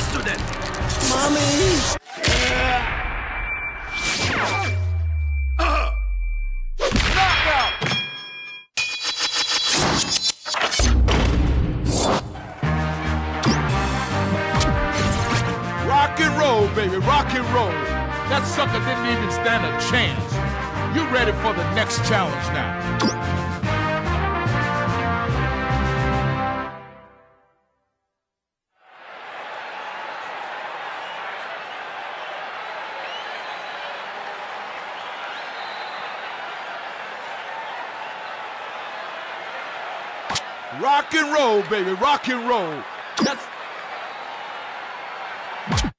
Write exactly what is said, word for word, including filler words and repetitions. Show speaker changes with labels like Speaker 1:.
Speaker 1: faster then.
Speaker 2: Mommy!
Speaker 1: Uh. Knockout!
Speaker 3: Rock and roll, baby, rock and roll. That sucker didn't even stand a chance. You ready for the next challenge now? Rock and roll, baby, rock and roll. That's